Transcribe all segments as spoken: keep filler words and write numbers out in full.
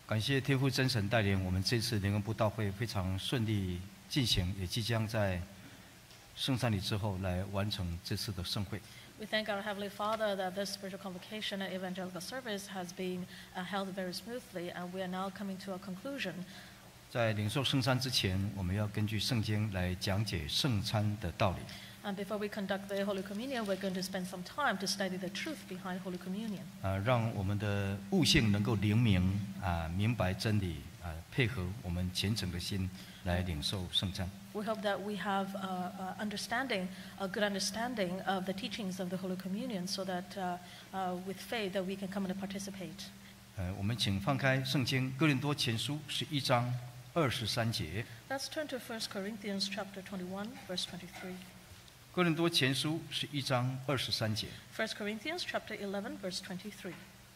感谢天父真神带领我们这次联合布道会非常顺利进行，也即将在圣餐礼之后来完成这次的盛会。 We thank our Heavenly Father that this spiritual convocation and evangelical service has been uh, held very smoothly, and we are now coming to a conclusion. 在领受圣餐之前，我们要根据圣经来讲解圣餐的道理。 And before we conduct the Holy Communion, we're going to spend some time to study the truth behind Holy Communion. 啊，让我们的悟性能够灵明啊，明白真理啊，配合我们虔诚的心来领受圣餐。 We hope that we have uh, uh, understanding, a good understanding of the teachings of the Holy Communion, so that uh, uh, with faith that we can come and participate. 呃，我们请放开圣经哥林多前书十一章二十三节。 Let's turn to First Corinthians chapter twenty-one, verse twenty-three. 哥林多前书十一章二十三节。 First Corinthians chapter eleven, verse twenty-three.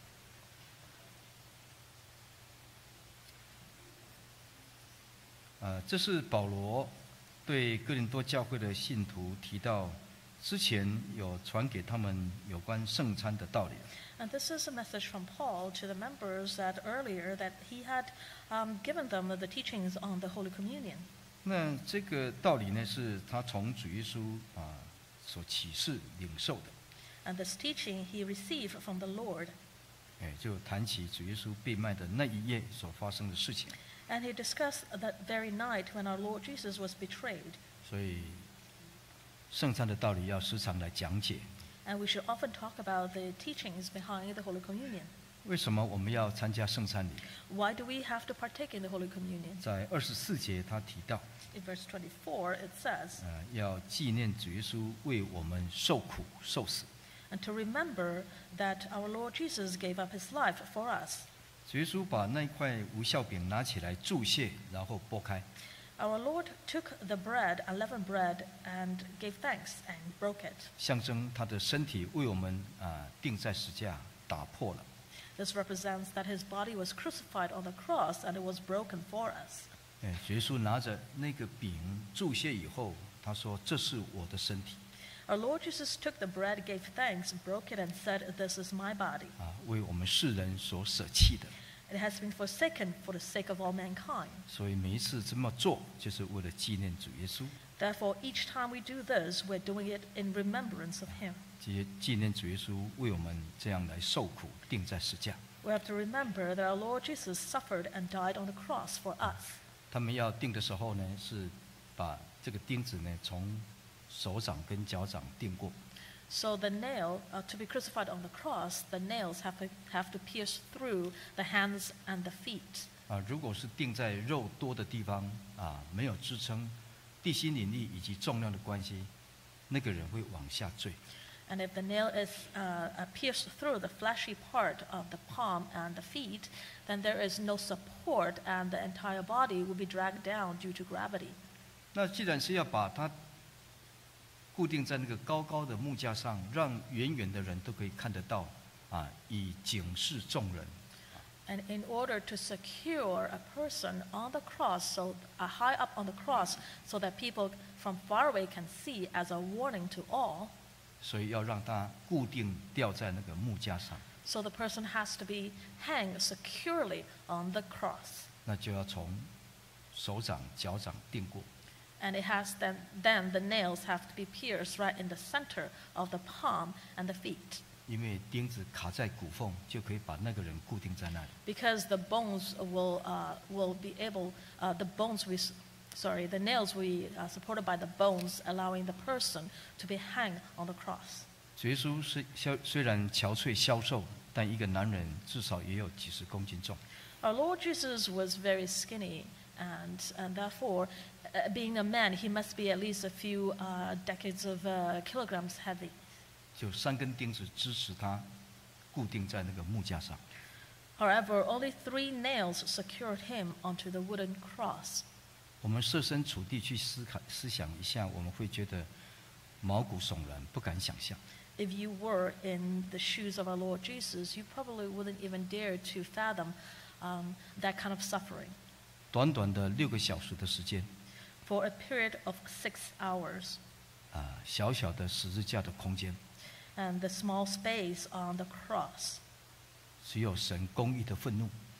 呃，这是保罗对哥林多教会的信徒提到，之前有传给他们有关圣餐的道理。 And this is a message from Paul to the members that earlier that he had um, given them the teachings on the Holy Communion. 那这个道理呢，是他从主耶稣啊所启示领受的。 And this teaching he received from the Lord. 哎，就谈起主耶稣被卖的那一夜所发生的事情。 And he discussed that very night when our Lord Jesus was betrayed. 所以，圣餐的道理要时常来讲解。 And we should often talk about the teachings behind the Holy Communion. 为什么我们要参加圣餐礼？ Why do we have to partake in the Holy Communion? 在二十四节他提到， In verse twenty-four it says, 呃，要纪念主耶稣为我们受苦受死。 and to remember that our Lord Jesus gave up his life for us. 主耶稣把那块无酵饼拿起来注谢，然后剥开， Our Lord took the bread, unleavened bread, and gave thanks and broke it. 象征他的身体为我们啊钉在石架，打破了。 This represents that his body was crucified on the cross and it was broken for us. 哎，主耶稣拿着那个饼注谢以后，他说：“这是我的身体。” Our Lord Jesus took the bread, gave thanks, broke it, and said, "This is my body." 啊，为我们世人所舍弃的。 It has been forsaken for the sake of all mankind. 所以每一次这么做，就是为了纪念主耶稣， Therefore, each time we do this, we're doing it in remembrance of him. 纪纪念主耶稣为我们这样来受苦，钉在石架。 We have to remember that our Lord Jesus suffered and died on the cross for us. 他们要钉的时候呢，是把这个钉子呢从手掌跟脚掌钉过。 So the nail, uh, to be crucified on the cross, the nails have to, have to pierce through the hands and the feet. 啊，如果是钉在肉多的地方啊，没有支撑地心引力以及重量的关系，那个人会往下坠。 And if the nail is uh, uh, pierced through the fleshy part of the palm and the feet, then there is no support and the entire body will be dragged down due to gravity. 那既然是要把它固定在那个高高的木架上，让远远的人都可以看得到，啊，以警示众人。 And in order to secure a person on the cross, so uh, high up on the cross, so that people from far away can see as a warning to all, 所以要让它固定吊在那个木架上， so the person has to be hanged securely on the cross. 那就要从手掌、脚掌钉过。 And it has then, then the nails have to be pierced right in the center of the palm and the feet. 因为钉子卡在骨缝，就可以把那个人固定在那里。 Because the bones will, uh, will be able, uh, the bones we, s- sorry, the nails we are supported by the bones, allowing the person to be hanged on the cross. 主耶稣是虽虽然憔悴消瘦，但一个男人至少也有几十公斤重。 Our Lord Jesus was very skinny, and, and therefore, uh, being a man, he must be at least a few uh, decades of uh, kilograms heavy. 就三根钉子支持他固定在那个木架上。 However, only three nails secured him onto the wooden cross. 我们设身处地去思考、思想一下，我们会觉得毛骨悚然，不敢想象。 If you were in the shoes of our Lord Jesus, you probably wouldn't even dare to fathom um, that kind of suffering. 短短的六个小时的时间， For a period of six hours, 啊，小小的十字架的空间， and the small space on the cross, 只有神公义的愤怒，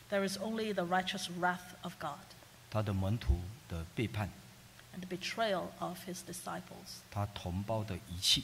There is only the righteous wrath of God 他的门徒的背叛， and the betrayal of his disciples 他同胞的遗弃。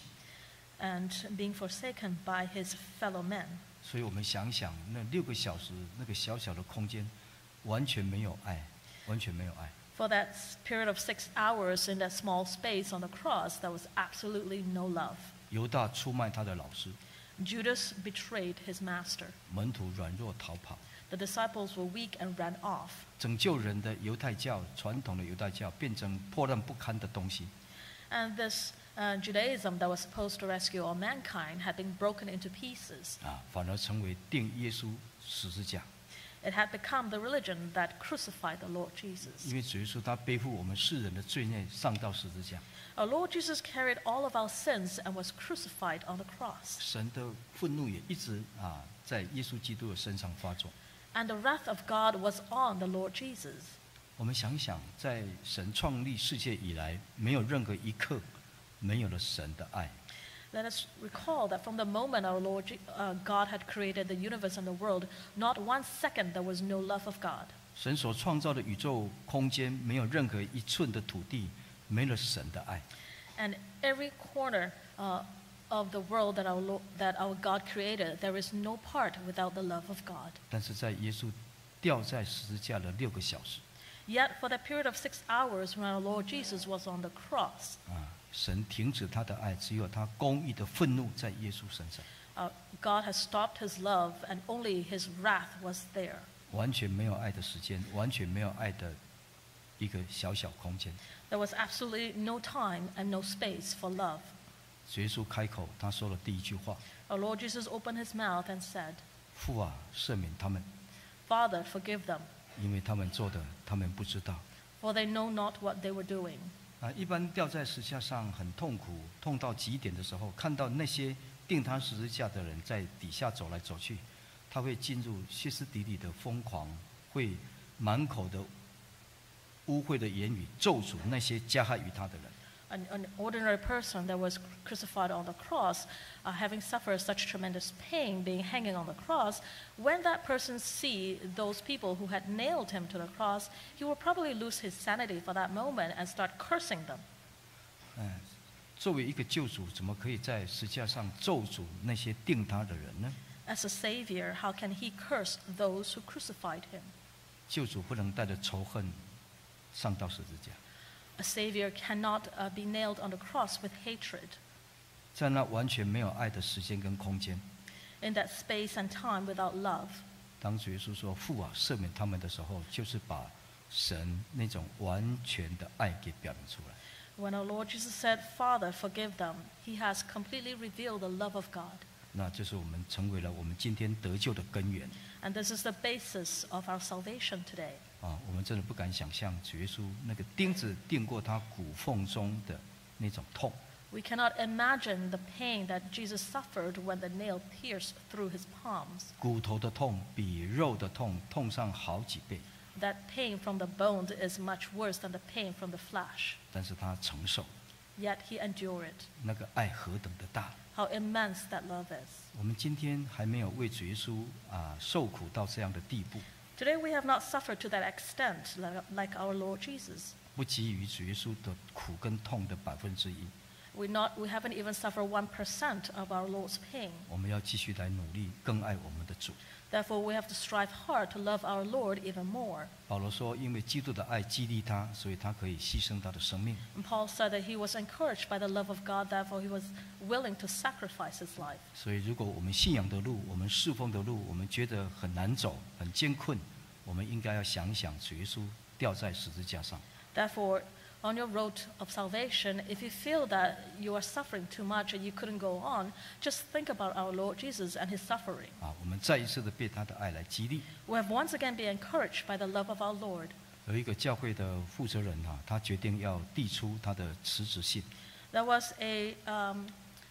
and being forsaken by his fellow men. 所以我们想想，那六个小时那个小小的空间，完全没有爱，完全没有爱。 For that s- period of six hours in that small space on the cross, there was absolutely no love. 犹大出卖他的老师， Judas betrayed his master. 门徒软弱逃跑。 The disciples were weak and ran off. 拯救人的犹太教，传统的犹太教变成破烂不堪的东西。 And this uh, Judaism that was supposed to rescue all mankind had been broken into pieces. 啊，反而成为钉耶稣十字架。 It had become the religion that crucified the Lord Jesus. 因为主耶稣他背负我们世人的罪孽上到十字架， Our Lord Jesus carried all of our sins and was crucified on the cross. 神的愤怒也一直啊在耶稣基督的身上发作。 And the wrath of God was on the Lord Jesus. 我们想想，在神创立世界以来，没有任何一刻没有了神的爱。 Let us recall that from the moment our Lord Je- uh, God had created the universe and the world, not one second there was no love of God. 神所创造的宇宙空间，没有任何一寸的土地没了神的爱。 And every corner uh, of the world that our, Lord, that our God created, there is no part without the love of God. 但是在耶稣吊在十字架的六个小时， Yet for the period of six hours when our Lord Jesus was on the cross, 啊，神停止他的爱，只有他公义的愤怒在耶稣身上， uh, God has stopped his love and only his wrath was there. 完全没有爱的时间，完全没有爱的一个小小空间。 There was absolutely no time and no space for love. 耶稣开口，他说了第一句话： Our Lord Jesus opened his mouth and said, 父啊，赦免他们， Father, forgive them, 因为他们做的他们不知道。 for they know not what they were doing. 啊，一般吊在十字架上很痛苦，痛到极点的时候，看到那些钉他十字架的人在底下走来走去，他会进入歇斯底里的疯狂，会满口的污秽的言语咒诅那些加害于他的人。 An, an ordinary person that was crucified on the cross, uh, having suffered such tremendous pain being hanging on the cross, when that person see those people who had nailed him to the cross, he will probably lose his sanity for that moment and start cursing them. 嗯，作为一个救主，怎么可以在十字架上咒诅那些钉他的人呢？ As a savior, how can he curse those who crucified him? 救主不能带着仇恨上到十字架， A savior cannot uh, be nailed on the cross with hatred. 在那完全没有爱的时间跟空间， In that space and time without love, 当主耶稣说“父啊，赦免他们”的时候，就是把神那种完全的爱给表明出来。 when our Lord Jesus said, Father, forgive them, he has completely revealed the love of God. 那这是我们成为了我们今天得救的根源 And this is the basis of our salvation today. 啊！我们真的不敢想象主耶稣那个钉子钉过他骨缝中的那种痛。 We cannot imagine the pain that Jesus suffered when the nail pierced through his palms. 骨头的痛比肉的痛痛上好几倍， That pain from the bones is much worse than the pain from the flesh. 但是他承受， Yet he endured it. 那个爱何等的大！ How immense that love is. 我们今天还没有为主耶稣啊受苦到这样的地步， Today we have not suffered to that extent like, like our Lord Jesus. 不给予主耶稣的苦跟痛的百分之一。 We, not, we haven't even suffered one percent of our Lord's pain. 我们要继续来努力，更爱我们的主。 Therefore, we have to strive hard to love our Lord even more. 保罗说：“因为基督的爱激励他，所以他可以牺牲他的生命。 And Paul said that he was encouraged by the love of God, therefore he was willing to sacrifice his life. 所以，如果我们信仰的路，我们侍奉的路，我们觉得很难走、很艰困，我们应该要想一想主耶稣吊在十字架上。 Therefore, on your road of salvation, if you feel that you are suffering too much and you couldn't go on, just think about our Lord Jesus and his suffering. 啊，我们再一次的被他的爱来激励。 We have once again been encouraged by the love of our Lord. 有一个教会的负责人哈、他决定要递出他的辞职信。 There was a, um,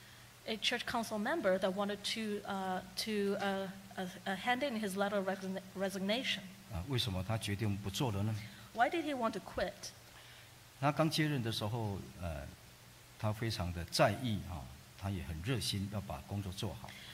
a church council member that wanted to, uh, to uh, uh, uh, hand in his letter of resign- resignation. 啊，为什么他决定不做了呢？ Why did he want to quit? 他刚接任的时候，呃，他非常的在意啊，他也很热心要把工作做好。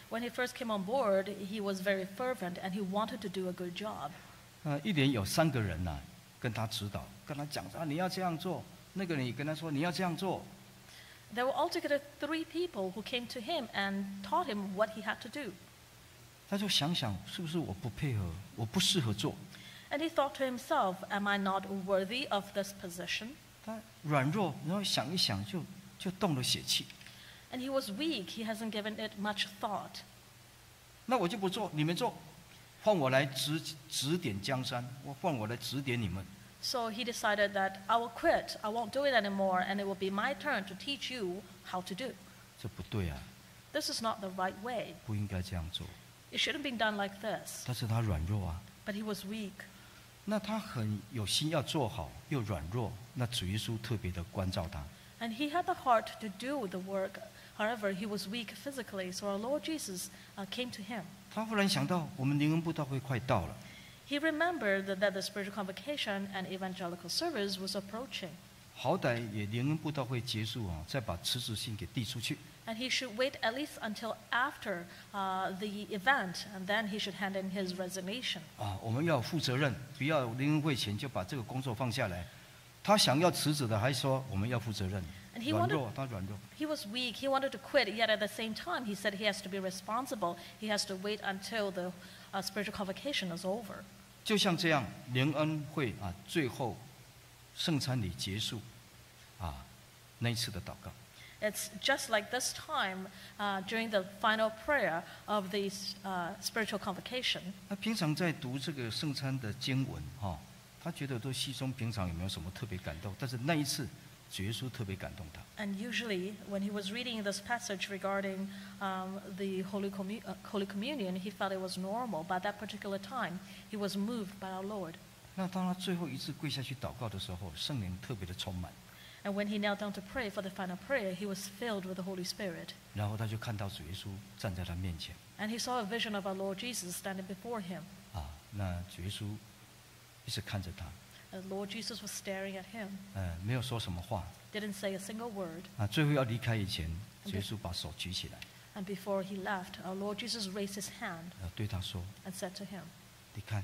When he first came on board, he was very fervent and he wanted to do a good job. 呃，一连有三个人呐、啊，跟他指导，跟他讲啊，你要这样做。那个人也跟他说，你要这样做。 There were altogether three people who came to him and taught him what he had to do. 他就想想，是不是我不配合，我不适合做？ And he thought to himself, am I not worthy of this position? 他软弱，然后想一想就就动了血气。 And he was weak, he hasn't given it much thought. 那我就不做，你们做，换我来指指点江山，我换我来指点你们。 So he decided that I will quit, I won't do it anymore, and it will be my turn to teach you how to do. 这不对啊， This is not the right way. 不应该这样做。 It shouldn't be done like this. 但是他软弱啊， But he was weak. 那他很有心要做好，又软弱，那主耶稣特别的关照他。 And he had the heart to do the work. However, he was weak physically, so our Lord Jesus uh, came to him. 他忽然想到，我们灵恩布道会快到了， He remembered that, that the spiritual convocation and evangelical service was approaching. 好歹也灵恩布道会结束啊，再把辞职信给递出去。 And he should wait at least until after uh, the event, and then he should hand in his resignation. 啊，我们要负责任，不要灵恩会前就把这个工作放下来。他想要辞职的，还说我们要负责任。 And he 软 wanted- 弱，他软弱。 He was weak. He wanted to quit, yet at the same time, he said he has to be responsible. He has to wait until the uh, spiritual convocation is over. 就像这样，灵恩会啊，最后圣餐礼结束啊，那一次的祷告。 It's just like this time uh, during the final prayer of the uh, spiritual convocation. 他平常在读这个圣餐的经文哈、哦，他觉得都稀松平常，有没有什么特别感动？但是那一次，主耶稣特别感动他。 And usually, when he was reading this passage regarding um, the Holy, Commu- uh, Holy Communion, he felt it was normal. But at that particular time, he was moved by our Lord. 那当他最后一次跪下去祷告的时候，圣灵特别的充满， And when he knelt down to pray for the final prayer, he was filled with the Holy Spirit. 然后他就看到主耶稣站在他面前 And he saw a vision of our Lord Jesus standing before him. 啊，那主耶稣一直看着他， The Lord Jesus was staring at him, 呃，没有说什么话 didn't say a single word. 啊。最后要离开以前，主耶稣把手举起来， And before he left, our Lord Jesus raised his hand 呃，对他说 and said to him, ：“ 你看，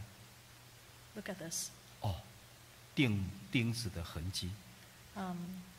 look at this, 哦，钉钉子的痕迹， um,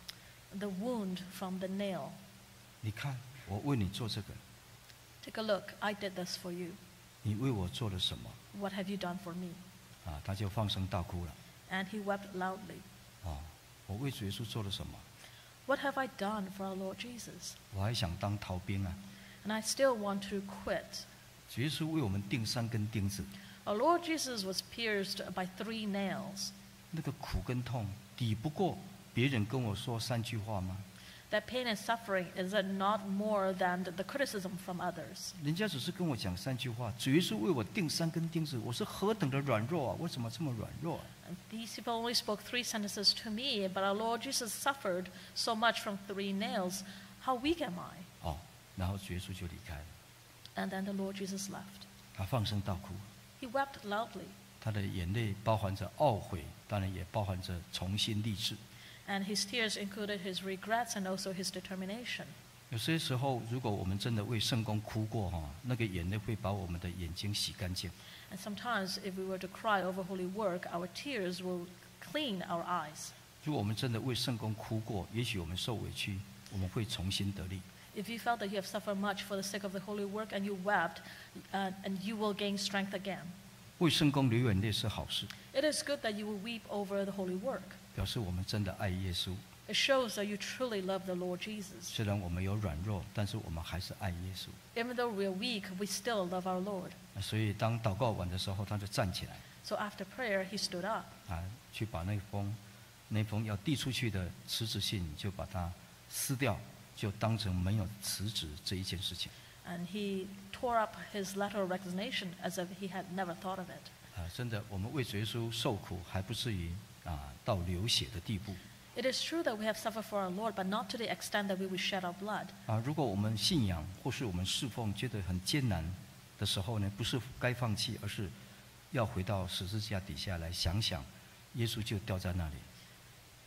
the wound from the nail. 你看，我为你做这个， Take a look, I did this for you. 你为我做了什么？” What have you done for me? 啊，他就放声大哭了。 And he wept loudly. 哦，我为主耶稣做了什么？ What have I done for our Lord Jesus? 我还想当逃兵啊！ And I still want to quit. 主耶稣为我们钉三根钉子， Our Lord Jesus was pierced by three nails. 那个苦跟痛抵不过别人跟我说三句话吗？ That pain and suffering is it not more than the criticism from others? 人家只是跟我讲三句话，主耶稣为我钉三根钉子，我是何等的软弱啊！为什么这么软弱啊？ And these people only spoke three sentences to me, but our Lord Jesus suffered so much from three nails. How weak am I? 哦，然后主耶稣就离开了， And then the Lord Jesus left. 他放声大哭， He wept loudly, 他的眼泪包含着懊悔，当然也包含着重新立志。 and his tears included his regrets and also his determination. 有些时候，如果我们真的为圣公哭过哈，那个眼泪会把我们的眼睛洗干净。 And sometimes, if we were to cry over holy work, our tears will clean our eyes. 如果我们真的为圣公哭过，也许我们受委屈，我们会重新得力。 If you felt that you have suffered much for the sake of the holy work and you wept, uh, and you will gain strength again. 为圣公流眼泪是好事， It is good that you will weep over the holy work. 表示我们真的爱耶稣。 It shows that you truly love the Lord Jesus. 虽然我们有软弱，但是我们还是爱耶稣。 Even though we are weak, we still love our Lord. 所以当祷告完的时候，他就站起来 So after prayer, he stood up 啊，去把那封那封要递出去的辞职信就把它撕掉，就当成没有辞职这一件事情。 and he tore up his letter of resignation as if he had never thought of it. 啊，真的，我们为主耶稣受苦，还不至于啊到流血的地步。 It is true that we have suffered for our Lord, but not to the extent that we would shed our blood. 啊，如果我们信仰或是我们侍奉觉得很艰难的时候呢，不是该放弃，而是要回到十字架底下来想想，耶稣就掉在那里。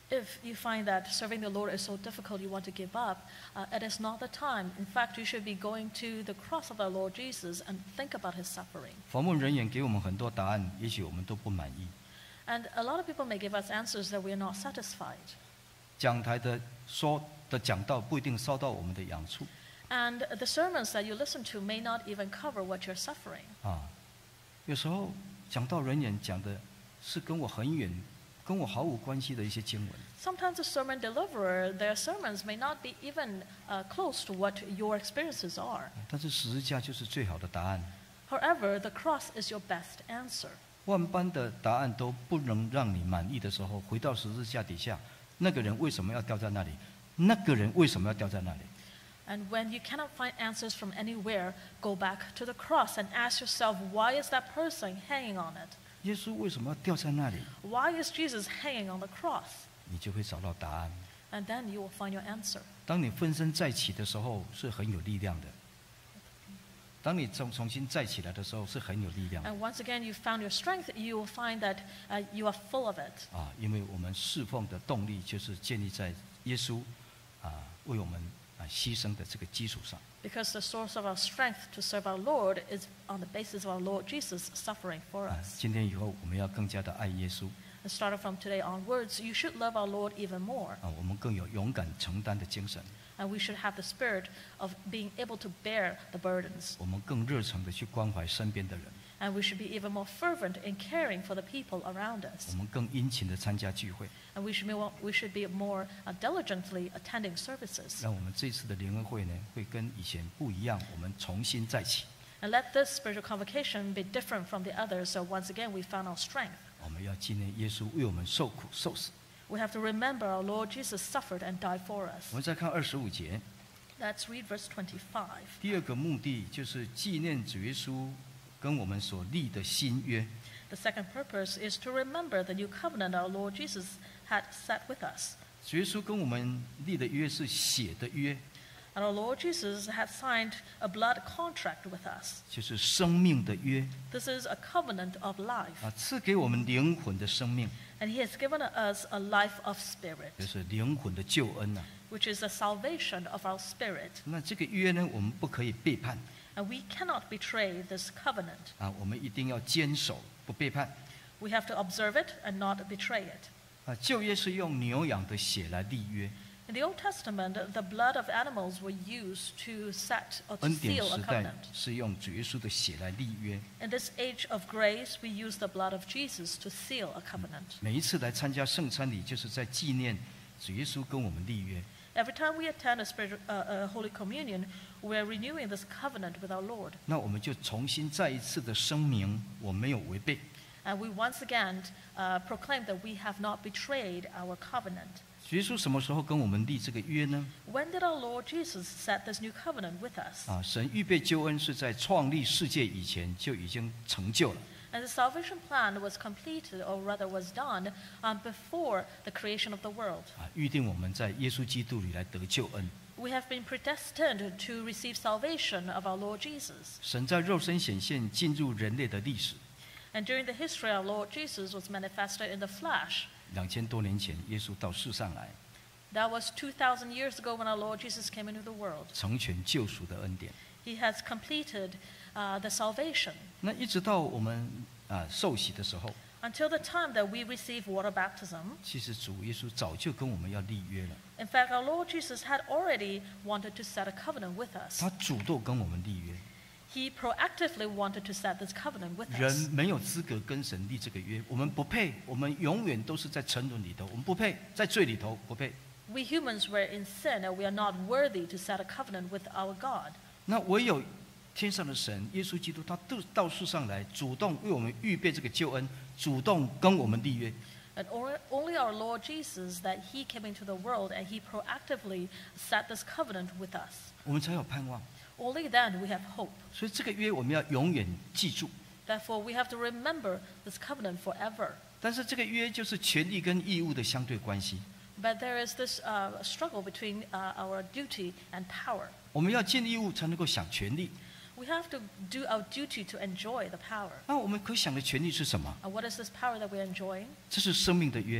If you find that serving the Lord is so difficult you want to give up, uh, it is not the time. In fact, you should be going to the cross of our Lord Jesus and think about his suffering. 访问人员给我们很多答案，也许我们都不满意。 And a lot of people may give us answers that we are not satisfied. 讲台的说的讲道不一定烧到我们的痒处 And the sermons that you listen to may not even cover what you're suffering. 啊。有时候讲道人员讲的是跟我很远、跟我毫无关系的一些经文。 Sometimes the sermon deliverer, their sermons may not be even uh, close to what your experiences are. 但是十字架就是最好的答案。 However, the cross is your best answer. 万般的答案都不能让你满意的时候，回到十字架底下，那个人为什么要掉在那里？那个人为什么要掉在那里？ And when you cannot find answers from anywhere, go back to the cross and ask yourself, why is that person hanging on it? 耶稣为什么要掉在那里？ Why is Jesus hanging on the cross? 你就会找到答案。 And then you will find your answer. 当你分身再起的时候，是很有力量的。当你重重新再起来的时候，是很有力量的 And once again, you found your strength, you will find that uh, you are full of it. 啊！因为我们侍奉的动力就是建立在耶稣啊为我们啊牺牲的这个基础上。 Because the source of our strength to serve our Lord is on the basis of our Lord Jesus suffering for 啊， us. 今天以后我们要更加的爱耶稣 And starting from today onwards, you should love our Lord even more. 啊，我们更有勇敢承担的精神， And we should have the spirit of being able to bear the burdens. 我们更热诚的去关怀身边的人， And we should be even more fervent in caring for the people around 我 us. 们更殷勤的参加聚会， And we should be more, we should be more uh, diligently attending services. 让我们这次的联合会呢会跟以前不一样，我们重新再起。 And let this spiritual convocation be different from the others, so once again we found our strength. 我们要纪念耶稣为我们受苦受死。 We have to remember our Lord Jesus suffered and died for 我 us. 们再看二十五节， Let's read verse twenty-five. 第二个目的就是纪念主耶稣跟我们所立的新约。 The second purpose is to remember the new covenant our Lord Jesus had set with us. 主耶稣跟我们立的约是血的约， And our Lord Jesus had signed a blood contract with us. 就是生命的约 This is a covenant of life. 啊，赐给我们灵魂的生命， And he has given us a life of spirit, 就是灵魂的救恩呐、 which is the salvation of our spirit. 那这个约呢，我们不可以背叛 And we cannot betray this covenant. 啊，我们一定要坚守，不背叛 We have to observe it and not betray it. 啊。旧约是用牛羊的血来立约， In the Old Testament, the blood of animals were used to set or to 恩典 seal a 时代 covenant. 是用主耶稣的血来立约。 In this age of grace, we use the blood of Jesus to seal a covenant. 每一次来参加圣餐礼，就是在纪念主耶稣跟我们立约。 Every time we attend a, spiritual, uh, a Holy Communion, we are renewing this covenant with our Lord. 那我们就重新再一次的声明，我没有违背。 And we once again uh, proclaim that we have not betrayed our covenant. 主耶稣什么时候跟我们立这个约呢？ When did our Lord Jesus set this new covenant with us? 啊，神预备救恩是在创立世界以前就已经成就了。 And the salvation plan was completed, or rather was done, um, before the creation of the world. 啊，预定我们在耶稣基督里来得救恩。 We have been predestined to receive salvation of our Lord Jesus. 神在肉身显现，进入人类的历史。 And during the history, our Lord Jesus was manifested in the flesh. 两千多年前，耶稣到世上来， That was two thousand years ago when our Lord Jesus came into the world. 成全救赎的恩典。 He has completed uh, the salvation. 那一直到我们啊受洗的时候， Until the time that we receive water baptism, 其实主耶稣早就跟我们要立约了， in fact, our Lord Jesus had already wanted to set a covenant with us. 他主动跟我们立约。 He proactively wanted to set this covenant with 人 us. 没有资格跟神立这个约，我们不配，我们永远都是在沉沦里头，我们不配，在罪里头不配。 We humans were in sin and we are not worthy to set a covenant with our God. 那唯有天上的神耶稣基督，他到到世上来，主动为我们预备这个救恩，主动跟我们立约。 And or- only our Lord Jesus, that he came into the world and he proactively set this covenant with us. 我们才有盼望。 Only then we have hope. 所以这个约我们要永远记住。 Therefore, we have to remember this covenant forever. 但是这个约就是权利跟义务的相对关系。 But there is this uh, struggle between uh, our duty and power. 我们要尽义务才能够享权利。 We have to do our duty to enjoy the power. 那我们可享的权利是什么？ And what is this power that we're enjoying? 这是生命的约。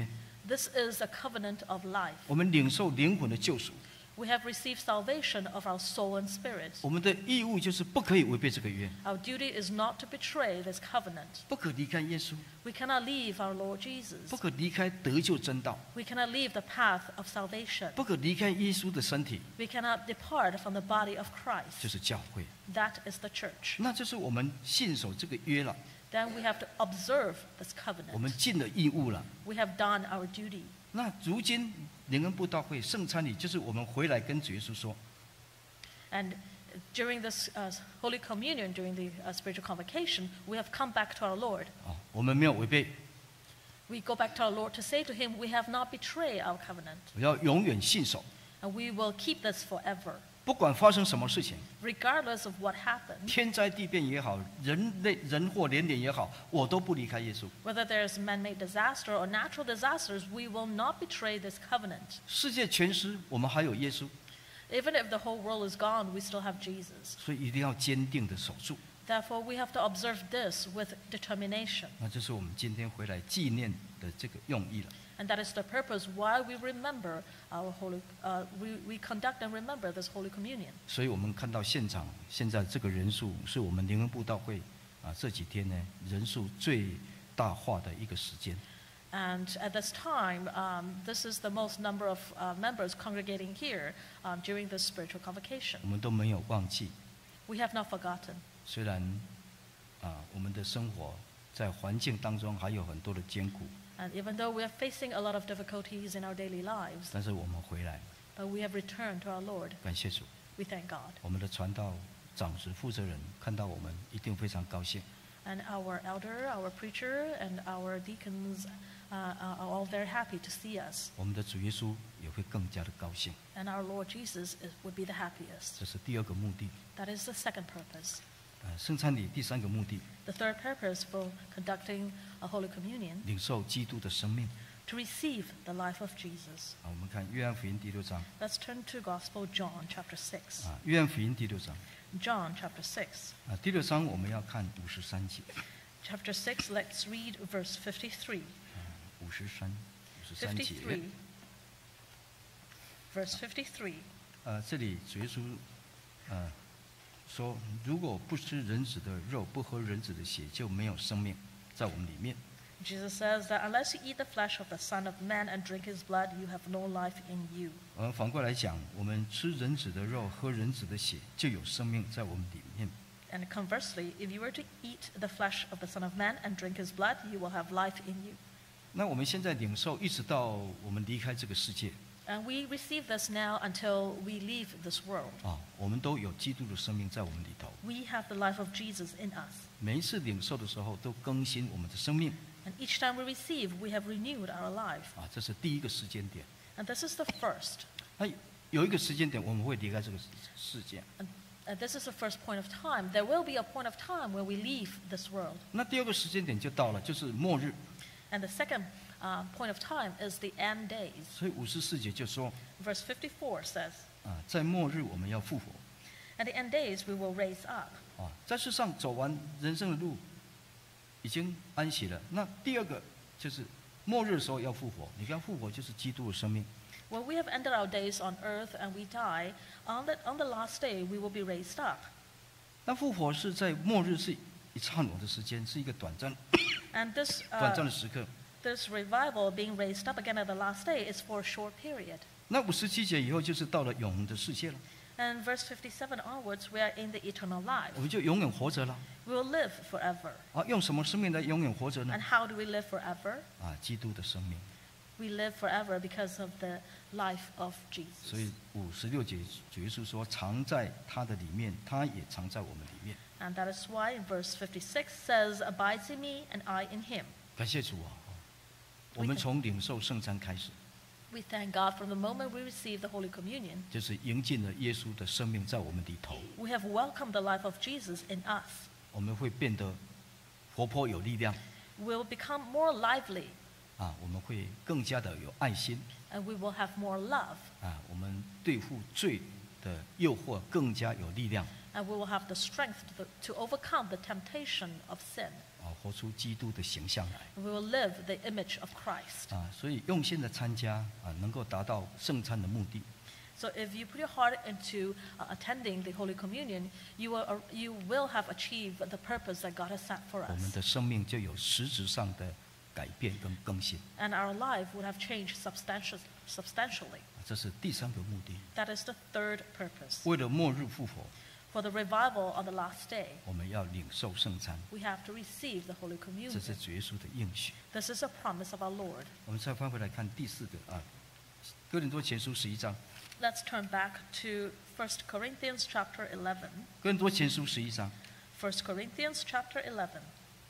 This is a covenant of life. 我们领受灵魂的救赎。 We have received salvation of our soul and spirit. 我们的义务就是不可以违背这个约， Our duty is not to betray this covenant. 不可离开耶稣， We cannot leave our Lord Jesus. 不可离开得救真道， We cannot leave the path of salvation. 不可离开耶稣的身体， We cannot depart from the body of 就 Christ. 是教会。 That is the church. 那就是我们信守这个约了， Then we have to observe this 我们 covenant. 尽了义务了。 We have done our duty. 那如今灵恩布道会圣餐礼，就是我们回来跟主耶稣说， And during this uh, Holy Communion, during the uh, spiritual convocation, we have come back to our Lord. 啊，我们没有违背， We go back to our Lord to say to him, we have not betrayed our covenant. 我要永远信守， And we will keep this forever. 不管发生什么事情， Regardless of what happened, 天灾地变也好，人类人祸连连也好，我都不离开耶稣。 whether there's man-made disaster or natural disasters, we will not betray this covenant. 世界全失，我们还有耶稣， Even if the whole world is gone, we still have Jesus. 所以一定要坚定的守住。 Therefore, we have to observe this with determination. 那这是我们今天回来纪念的这个用意了。 And that is the purpose why we remember our holy, uh, we, we conduct and remember this Holy Communion. 所以我们看到现场现在这个人数，是我们灵恩布道会啊这几天呢人数最大化的一个时间。 And at this time, um, this is the most number of uh, members congregating here um, during this spiritual convocation. 我们都没有忘记， We have not forgotten. 虽然啊我们的生活在环境当中还有很多的艰苦， And even though we are facing a lot of difficulties in our daily lives, 但是我们回来， but we have returned to our Lord. 感谢主。 We thank God. 我们的传道长职负责人看到我们一定非常高兴。 And our elder, our preacher, and our deacons uh, are all very happy to see us. 我们的主耶稣也会更加的高興。 And our Lord Jesus is, would be the happiest. 這是第二個目的。 That is the second purpose. 呃，聖餐禮第三個目的， The third purpose for conducting a Holy Communion, 領受基督的生命。 to receive the life of Jesus. 啊，我們看約翰福音第六章。 Let's turn to Gospel John chapter six. 啊，約翰福音第六章。 John chapter six. 啊，第六章我們要看五十三節。 Chapter six, let's read verse fifty-three. 啊，五十三，五十三節。 fifty-three. Verse fifty-three. 呃，這裡主耶穌，呃，說如果不吃人子的肉，不喝人子的血，就沒有生命在我們裡面。 Jesus says that unless you eat the flesh of the Son of Man and drink his blood, you have no life in you. 而反過來講，我們吃人子的肉，喝人子的血，就有生命在我們裡面。 And conversely, if you were to eat the flesh of the Son of Man and drink his blood, you will have life in you. 那我們現在領受，一直到我們離開這個世界 And we receive this now until we leave this world. 啊，我們都有基督的生命在我們裡頭。 We have the life of Jesus in us. 每一次領受的時候，都更新我們的生命 And each time we receive, we have renewed our life. 啊，這是第一個時間點。 And this is the first. 那有一個時間點，我們會離開這個世界。 And uh, this is the first point of time. There will be a point of time where we leave this world. 那第二個時間點就到了，就是末日。 And the second uh, point of time is the end days. 所以五十四節就說 Verse fifty-four says, 啊，在末日我們要復活 At the end days we will raise up. 啊，在世上走完人生的路，已經安息了。那第二個就是末日的時候要復活。你看復活就是基督的生命。 When we have ended our days on earth and we die, on the, on the last day we will be raised up. 那復活是在末日是一剎那的時間，是一個短暫 And this, 短暫 uh, 的時刻。 this revival being raised up again at the last day is for a short period. 那五十七節以後就是到了永恆的世界了， And verse fifty-seven onwards, we are in the eternal life. 我們就永遠活着了。 We will live forever. 啊，用什麼生命來永遠活着呢 And？how do we live forever? 啊，基督的生命。 We live forever because of the life of 所以 Jesus. 五十六節主耶穌說：“藏在他的裡面，他也藏在我們裡面。 And that is why in verse fifty-six says, Abides in me and I in him. ” 感謝主啊！我們從領受聖餐開始， We thank God from the moment we receive the Holy Communion. 就是迎進了耶穌的生命在我們裡頭， We have welcomed the life of Jesus in us. 我們會變得活潑有力量 We'll become more lively 啊！我們會更加的有愛心 and we will have more love. 啊！我們對付罪的誘惑更加有力量。 And we will have the strength to, to overcome the temptation of sin. 啊，活出基督的形象来。 We will live the image of Christ. 啊，所以用心的参加啊，能够达到圣餐的目的。 So if you put your heart into uh, attending the Holy Communion, you will, uh, you will have achieved the purpose that God has set for 我们 us. 的生命就有实质上的改变跟更新。 And our life would have changed substantial, substantially. 这是第三个目的。 That is the third purpose. 为了末日复活， For the revival on the last day, 我们要领受圣餐， we have to receive the Holy 这 Communion. 是主耶稣的应许。 This is a promise of our Lord. 我们再翻回来看第四个啊，哥林多前书十一章， Let's turn back to First Corinthians chapter eleven. 哥林多前书十一章 First Corinthians chapter eleven,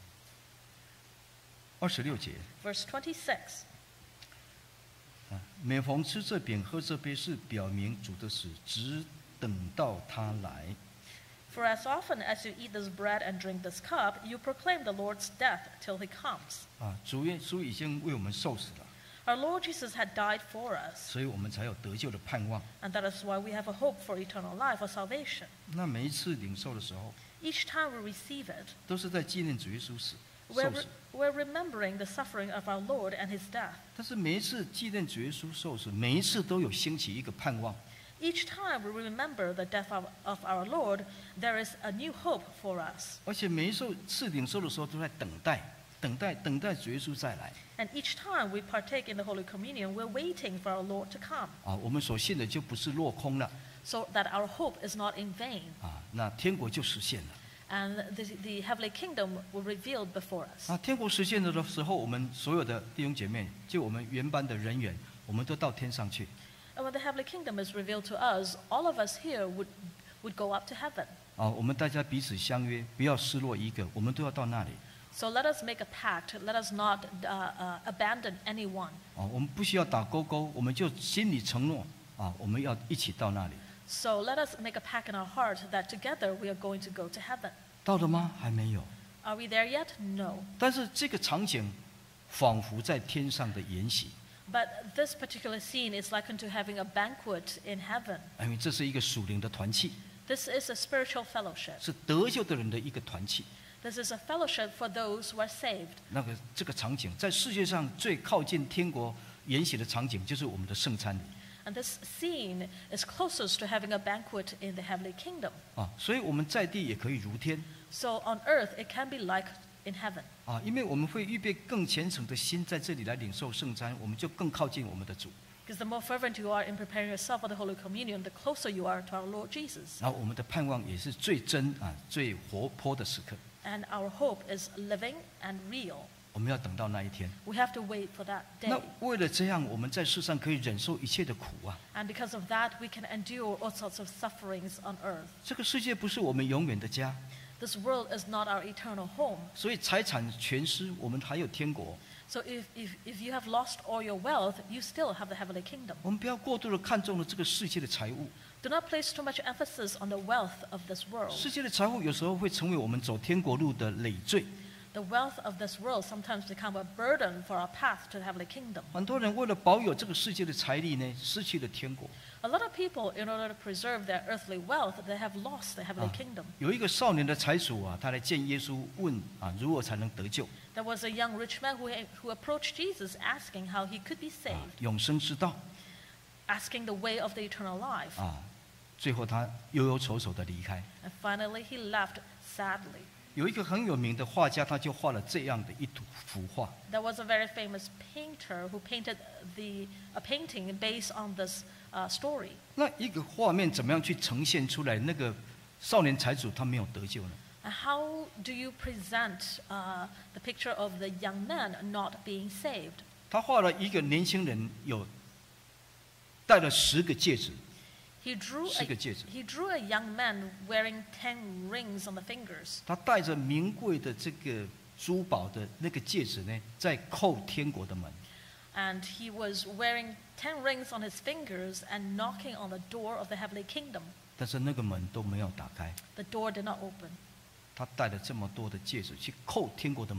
二十六节 verse twenty-six. 啊，每逢吃这饼喝这杯，是表明主的死，只等到他来。 For as often as you eat this bread and drink this cup, you proclaim the Lord's death till he comes. 啊，主耶稣已经为我们受死了， Our Lord Jesus had died for us, 所以我们才有得救的盼望。 and that is why we have a hope for eternal life or salvation. 那每一次领受的时候， Each time we receive it, 都是在纪念主耶稣死 we're, 受 re- 死。 we're remembering the suffering of our Lord and his death. 但是每一次纪念主耶稣受死，每一次都有兴起一个盼望。 Each time we remember the death of, of our Lord, there is a new hope for us. 而且每一次次领受的时候，都在等待、等待、等待主耶稣再来。 And each time we partake in the Holy Communion, we're waiting for our Lord to come, 啊，我们所信的就不是落空了 so that our hope is not in vain, 啊，那天国就实现了。 and the, the heavenly kingdom will be revealed before us. 啊，天国实现了的时候，我们所有的弟兄姐妹，就我们原班的人员，我们都到天上去。 And when the heavenly kingdom is revealed to us, all of us here would, would go up to heaven. 啊，我们大家彼此相约，不要失落一个，我们都要到那里。 So let us make a pact. Let us not uh, uh, abandon anyone. 啊，我们不需要打勾勾，我们就心里承诺啊，我们要一起到那里。 So let us make a pact in our heart that together we are going to go to heaven. 到了吗？还没有。 Are we there yet? No. 但是这个场景仿佛在天上的筵席， But this particular scene is likened to having a banquet in heaven. 因为这是一个属灵的团契， This is a spiritual fellowship. 是得救的人的一个团契。 This is a fellowship for those who are saved. 那个这个场景，在世界上最靠近天国筵席的场景，就是我们的圣餐礼 And this scene is closest to having a banquet in the heavenly kingdom. 啊。所以我们在地也可以如天 So on earth, it can be like in heaven. 啊，因为我们会预备更虔诚的心在这里来领受圣餐，我们就更靠近我们的主。 Because the more fervent you are in preparing yourself for the Holy Communion, the closer you are to our Lord Jesus. 然后我们的盼望也是最真啊、最活泼的时刻。 And our hope is living and real. 我们要等到那一天。 We have to wait for that 那 day. 为了这样，我们在世上可以忍受一切的苦啊。 And because of that, we can endure all sorts of sufferings on earth. 这个世界不是我们永远的家， This world is not our eternal home. 所以财产全失，我们还有天国。 So if, if, if you have lost all your wealth, you still have the heavenly kingdom. 我们不要过度的看重了这个世界的财物。 Do not place too much emphasis on the wealth of this world. 世界的财物有时候会成为我们走天国路的累赘。 The wealth of this world sometimes become a burden for our path to the heavenly kingdom. 很多人为了保有这个世界的财力呢，失去了天国。 A lot of people, in order to preserve their earthly wealth, they have lost the heavenly 啊 kingdom. 有一个少年的财主啊，他来见耶稣，问啊，如何才能得救？ There was a young rich man who, who approached Jesus asking how he could be 啊 saved, 永生之道 asking the way of the eternal life. 啊。最后他忧忧愁愁的离开。 And finally, he left sadly. 有一个很有名的画家，他就画了这样的一幅幅画。 There was a very famous painter who painted the, a painting based on this uh, story. 那一个画面怎么样去呈现出来？那个少年财主他没有得救呢？ And how do you present uh, the picture of the young man not being saved? 他画了一个年轻人有戴了十个戒指， He drew, 十 a, 个戒指。 he drew a young man wearing ten rings on the fingers. 他带着名贵的这个珠宝的那个戒指呢，在叩天国的门。 And he was wearing ten rings on his fingers and knocking on the door of the heavenly kingdom. 但是那个门都没有打开。 The door did not open. 他带了这么多的戒指去叩天国的门，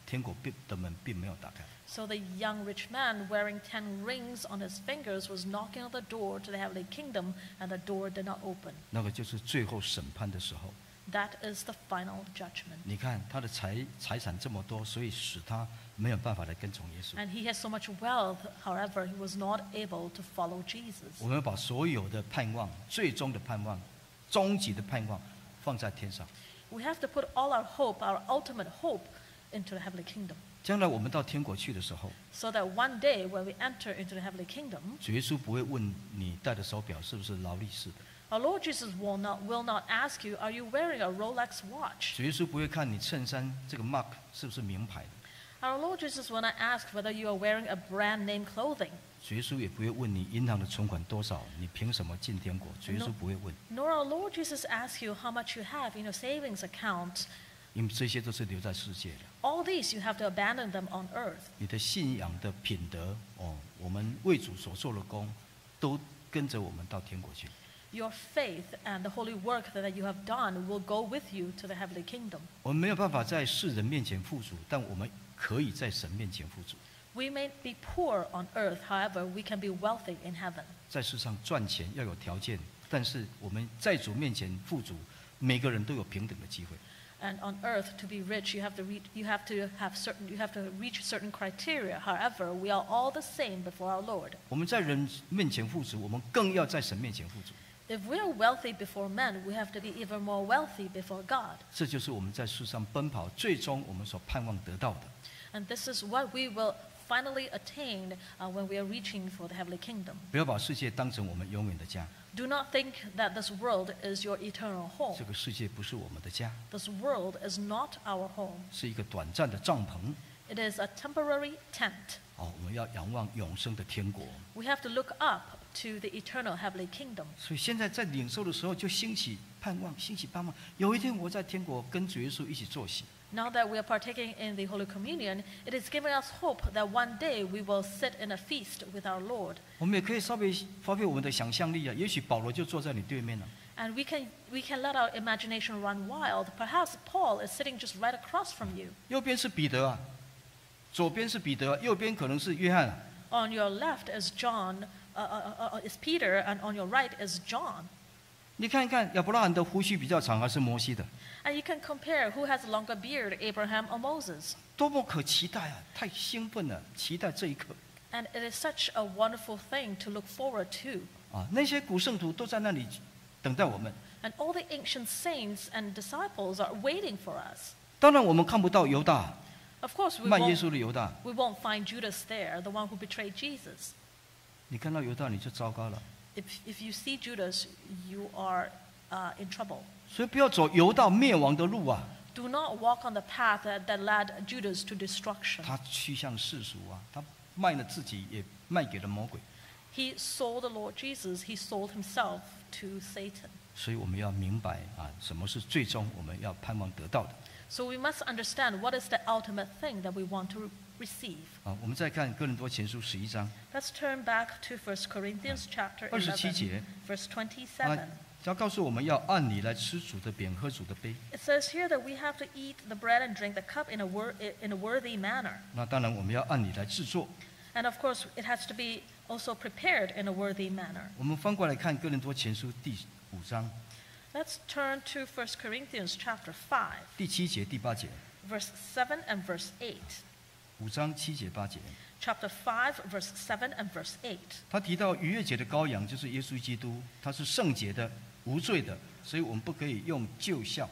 天国并的门并没有打开。 So the young rich man wearing ten rings on his fingers was knocking on the door to the heavenly kingdom, and the door did not open. 那个就是最后审判的时候。 That is the final judgment. 你看他的财财产这么多，所以使他没有办法来跟从耶稣。 And he has so much wealth, however, he was not able to follow Jesus. 我们把所有的盼望、最终的盼望、终极的盼望放在天上。 We have to put all our hope, our ultimate hope, into the heavenly kingdom. 将来我们到天国去的时候， So that one day when we enter into the heavenly kingdom, 主耶稣不会问你戴的手表是不是劳力士的， our Lord Jesus will not, will not ask you, are you wearing a Rolex watch? 主耶稣不会看你衬衫这个 mark 是不是名牌的， Our Lord Jesus will not ask whether you are wearing a brand name clothing. 主耶稣也不会问你银行的存款多少，你凭什么进天国？主耶稣不会问， Nor our Lord Jesus ask you how much you have in your savings account. 因为这些都是留在世界的。 All these you have to abandon them on earth. 你的信仰的品德哦，我们为主所做的功，都跟着我们到天国去。 Your faith and the holy work that you have done will go with you to the heavenly kingdom. 我们没有办法在世人面前富足，但我们可以在神面前富足。 We may be poor on earth, however, we can be wealthy in heaven. 在世上赚钱要有条件，但是我们在主面前富足，每个人都有平等的机会。 And on earth, to be rich, you have to reach, you have to have certain, you have to reach certain criteria. However, we are all the same before our Lord. 我们在人面前富足，我们更要在神面前富足。 If we are wealthy before men, we have to be even more wealthy before God. 这就是我们在世上奔跑，最终我们所盼望得到的。 And this is what we will finally attain uh, when we are reaching for the heavenly kingdom. 不要把世界当成我们永远的家， Do not think that this world is your eternal home. 这个世界不是我们的家， This world is not our home. 是一个短暂的帐篷。 It is a temporary tent. 哦，我们要仰望永生的天国。 We have to look up to the eternal heavenly kingdom. 所以现在在领受的时候，就兴起盼望，兴起盼望。有一天我在天国跟主耶稣一起坐席。 Now that we are partaking in the Holy Communion, it is giving us hope that one day we will sit in a feast with our Lord. 我们也可以稍微发挥我们的想象力啊，也许保罗就坐在你对面了。 And we can, we can let our imagination run wild. Perhaps Paul is sitting just right across from you. 右边是彼得啊，左边是彼得啊，右边可能是约翰啊。 On your left is John, uh, uh, uh, is Peter, and on your right is John. 你看一看亚伯拉罕的胡须比较长还是摩西的， And you can compare who has a longer beard, Abraham or Moses. 多么可期待啊！太兴奋了，期待这一刻 And it is such a wonderful thing to look forward to. 啊！那些古圣徒都在那里等待我们。 And all the ancient saints and disciples are waiting for us. 当然，我们看不到犹大 Of course, we 卖耶 won't, 稣的犹大， we won't find Judas there, the one who betrayed Jesus. 你看到犹大你就糟糕了。 If, if you see Judas, you are uh, in trouble. 所以不要走犹大灭亡的路啊！ Do not walk on the path that, that led Judas to destruction. 他趋向世俗啊，他卖了自己，也卖给了魔鬼。 He sold the Lord Jesus. He sold himself to Satan. 所以我们要明白啊，什么是最终我们要盼望得到的 So we must understand what is the ultimate thing that we want to receive. 啊！我们再看哥林多前书十一章 Let's turn back to First Corinthians chapter 二十七节 eleven, verse 啊 twenty-seven.， 要告诉我们要按理来吃主的饼，喝主的杯。 It says here that we have to eat the bread and drink the cup in a, wor- in a worthy manner. 那当然我们要按理来制作。 And of course, it has to be also prepared in a worthy manner. 我们翻过来看哥林多前书第五章 Let's turn to First Corinthians chapter five, 第七节、第八节。 verse seven and verse eight. 五章七节八节， Chapter five, verse seven and verse eight. 他提到逾越节的羔羊就是耶稣基督，他是圣洁的、无罪的，所以我们不可以用旧孝。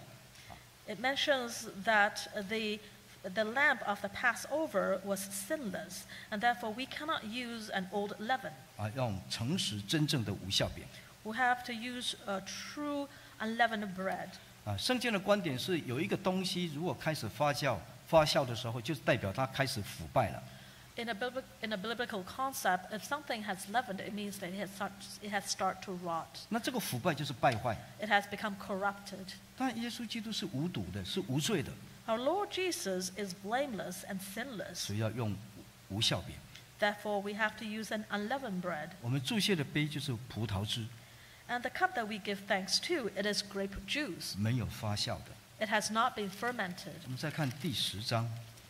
It mentions that the, the lamb of the Passover was sinless, and therefore we cannot use an old leaven. 啊，用诚实真正的无效饼。 We have to use a true unleavened bread. 啊，圣经的观点是有一个东西如果开始发酵发酵的时候，就是代表它开始腐败了。 In a, bibli- in a biblical concept, if something has leavened, it means that it has, start, it has started to rot. 那这个腐败就是败坏。 It has become corrupted. 但耶稣基督是无毒的，是无罪的， Our Lord Jesus is blameless and sinless. 所以要用无效饼。 Therefore, we have to use an unleavened bread. 我们注谢的杯就是葡萄汁， And the cup that we give thanks to, it is grape juice. 没有发酵的。 It has not been fermented. 我们再看第十章，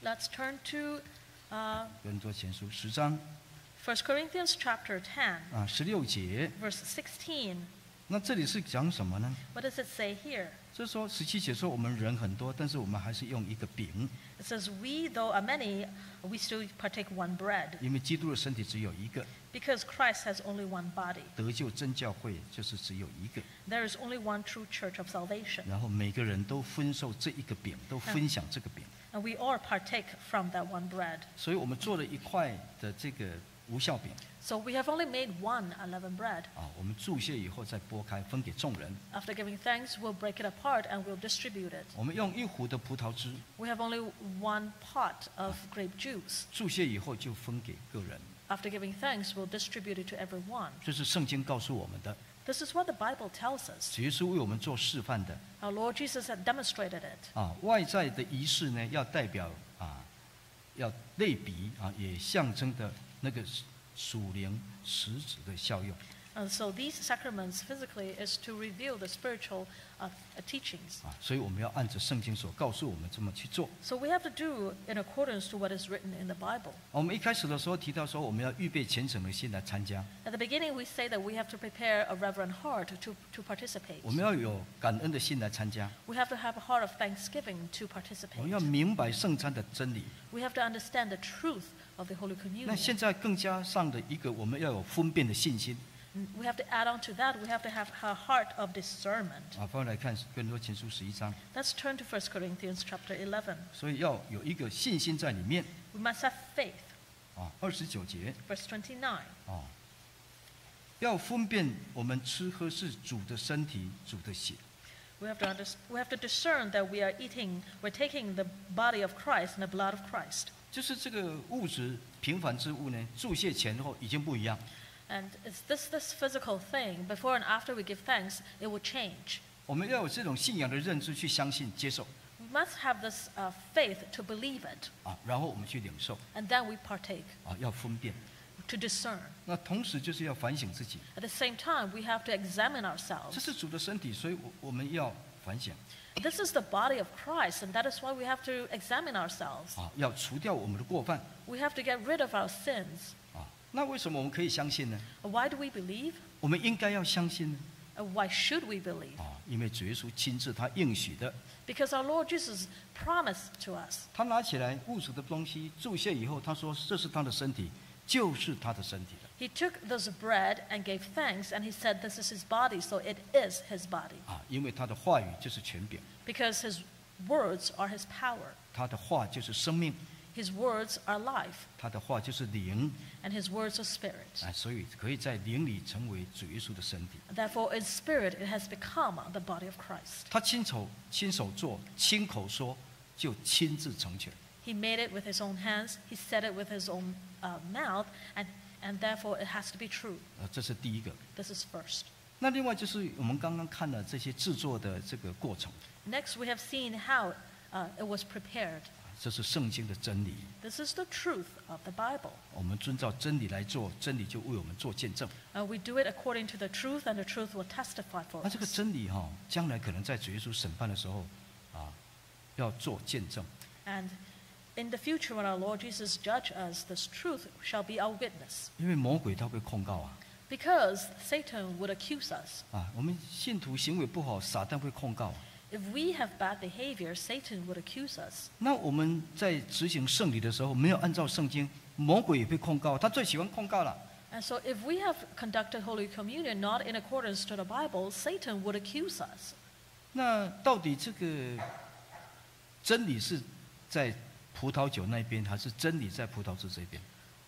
Let's turn to uh, 哥林多前书十章 First Corinthians chapter ten, 啊十六节。 verse sixteen. 那这里是讲什么呢？ What does it say here? 就是说十七节说我们人很多，但是我们还是用一个饼， It says, we, though are many, we still partake one bread, 因为基督的身体只有一个， because Christ has only one body. 得救真教会就是只有一个， There is only one true church of salvation, 然后每个人都分受这一个饼，都分享这个饼， and we all partake from that one bread. 所以我们做了一块的这个无酵饼 So we have only made one unleavened bread. 啊，我们注谢以后再剥开分给众人。 After giving thanks, we'll break it apart and we'll distribute it. 我们用一壶的葡萄汁 We have only one pot of grape juice. 注谢以后就分给个人， After giving thanks, we'll distribute it to everyone. 这是圣经告诉我们的。 This is what the Bible tells us. 主耶稣为我们做示范的 Our Lord Jesus had demonstrated it. 啊，外在的仪式呢，要代表啊，要类比啊，也象征的那个属灵实质的效用。 And so these sacraments physically is to reveal the spiritual uh, teachings. 啊，所以我们要按着圣经所告诉我们这么去做。 So we have to do in accordance to what is written in the Bible. 我们一开始的时候提到说，我们要预备虔诚的心来参加， At the beginning, we say that we have to prepare a reverent heart to, to participate. 我们要有感恩的心来参加， We have to have a heart of thanksgiving to 我们要 participate. 明白圣餐的真理。 We have to understand the truth of the Holy 那 Communion. 现在更加上的一个，我们要有分辨的信心 We have to add on to that, we have to have a heart of discernment. 啊。翻回来看《哥林多前书》十一章， Let's turn to First Corinthians chapter eleven. 所以要有一个信心在里面 We must have faith. 啊。二十九节 Verse twenty-nine. 啊，要分辨我们吃喝是主的身体、主的血。 We have to under, we have to discern that we are eating, we're taking the body of Christ and the blood of Christ. 就是这个物质平凡之物呢，注谢前后已经不一样。 And it's this this physical thing. Before and after we give thanks, it will change. 我们要有这种信仰的认知去相信、接受 We must have this uh, faith to believe it, 啊，然后我们去领受 and then we partake, 啊，要分辨。 to discern. 那同时就是要反省自己， At the same time, we have to examine 这 ourselves. 是主的身体，所以我我们要反省 This is the body of Christ, and that is why we have to examine ourselves. 啊，要除掉我们的过犯 We have to get rid of our sins. 啊。那为什么我们可以相信呢？ Why do we believe? 我们应该要相信呢 And why should we believe? 啊，因为主耶稣亲自他应许的， Because our Lord Jesus promised to us. 他拿起来物质的东西注谢以后，他说这是他的身体，就是他的身体了 He took this bread and gave thanks, and he said, "This is his body, so it is his body." 啊，因为他的话语就是权柄， Because his words are his power. 他的话就是生命， His words are life, 他的话就是灵 and his words are spirit. 啊，所以可以在灵里成为主耶稣的身体。 Therefore, in spirit, it has become the body of Christ. 他亲手亲手做，亲口说，就亲自成全。 He made it with his own hands. He said it with his own uh, mouth, and, and therefore it has to be true. 呃，这是第一个。 This is first. 那另外就是我们刚刚看了这些制作的这个过程， Next, we have seen how uh, it was prepared. 这是圣经的真理。 This is the truth of the Bible. 我们遵照真理来做，真理就为我们做见证。 Uh, we do it according to the truth, and the truth will testify for 那这个 us. 真理哈、将来可能在主耶稣审判的时候啊，要做见证。 And in the future, when our Lord Jesus judge us, this truth shall be our witness. 因为魔鬼他会控告啊 Because Satan would accuse us. 啊，我们信徒行为不好，撒旦会控告。 If we have bad behavior, Satan would accuse us. 那我们在执行圣礼的时候，没有按照圣经，魔鬼也会控告，他最喜欢控告了。 And so if we have conducted Holy Communion not in accordance to the Bible, Satan would accuse us. 那到底这个真理是在葡萄酒那边，还是真理在葡萄汁这边？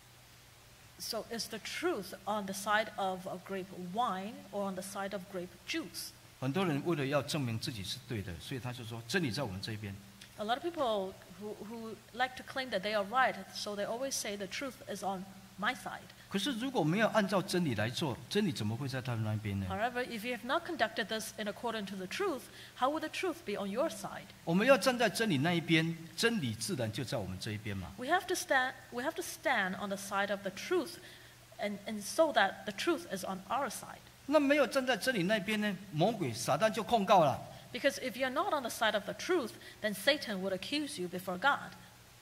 So is the truth on the side of a grape wine or on the side of grape juice? 很多人为了要证明自己是对的，所以他就说真理在我们这边。 A lot of people who, who like to claim that they are right, so they always say the truth is on my side. 可是如果没有按照真理来做，真理怎么会在他们那边呢？ However, if you have not conducted this in accordance to the truth, how would the truth be on your side? 我们要站在真理那一边，真理自然就在我们这一边嘛。 We have to stand, we have to stand on the side of the truth, and, and so that the truth is on our side. 那没有站在真理那边呢，魔鬼撒旦就控告了。 Because if you're not on the side of the truth, then Satan would accuse you before God.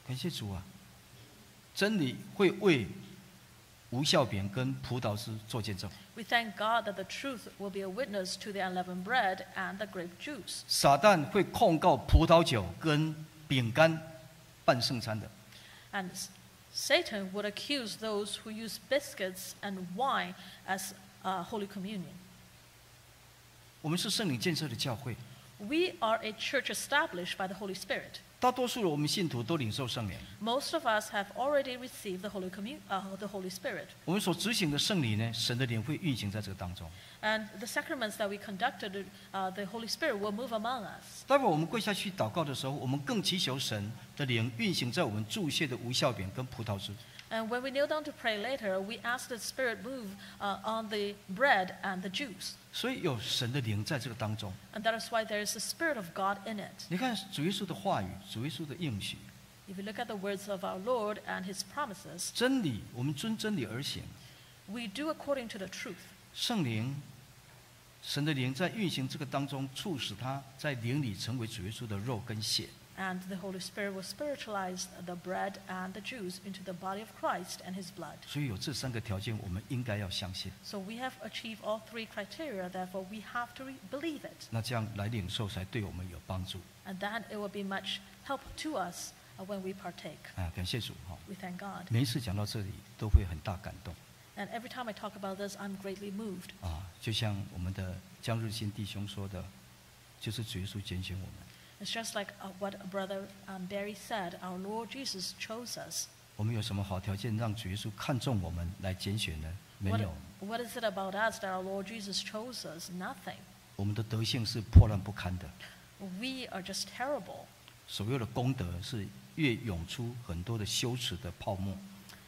感谢主啊！真理会为无酵饼跟葡萄汁做见证。 We thank God that the truth will be a witness to the unleavened bread and the grape juice. 撒旦会控告葡萄酒跟饼干办圣餐的。 And Satan would accuse those who use biscuits and wine as uh, Holy Communion. 我们是圣灵建设的教会， We are a church established by the Holy Spirit. 大多数的我们信徒都领受圣灵。 Most of us have already received the Holy, Commun- uh, the Holy Spirit. 我们所执行的圣礼呢，神的灵会运行在这个当中。 And the sacraments that we conducted, uh, the Holy Spirit will move among us. 待会我们跪下去祷告的时候，我们更祈求神的灵运行在我们注谢的无酵饼跟葡萄汁。 And when we kneel down to pray later, we ask the Spirit move uh, on the bread and the juice. 所以有神的灵在这个当中。 And that is why there is the Spirit of God in it. 你看主耶稣的话语，主耶稣的应许， If you look at the words of our Lord and His promises, 真理，我们遵真理而行。 we do according to the truth. 圣灵，神的灵在运行这个当中，促使他在灵里成为主耶稣的肉跟血。 And the Holy Spirit will spiritualize the bread and the juice into the body of Christ and His blood. 所以有这三个条件，我们应该要相信。 So we have achieved all three criteria, therefore we have to re- believe it. 那这样来领受才对我们有帮助 And then it will be much help to us uh, when we partake. 啊！感谢主哈！ We thank God. 每一次讲到这里，都会很大感动 And every time I talk about this, I'm greatly moved. 啊！就像我们的江日新弟兄说的，就是主耶稣拣选我们。 It's just like uh, what Brother um, Barry said, our Lord Jesus chose us. 我们有什么好条件让主耶稣看重我们来拣选呢？没 What, 有， what is it about us that our Lord Jesus chose us? Nothing. 我们的德性是破烂不堪的， We are just terrible. 所有的功德是越涌出很多的羞耻的泡沫。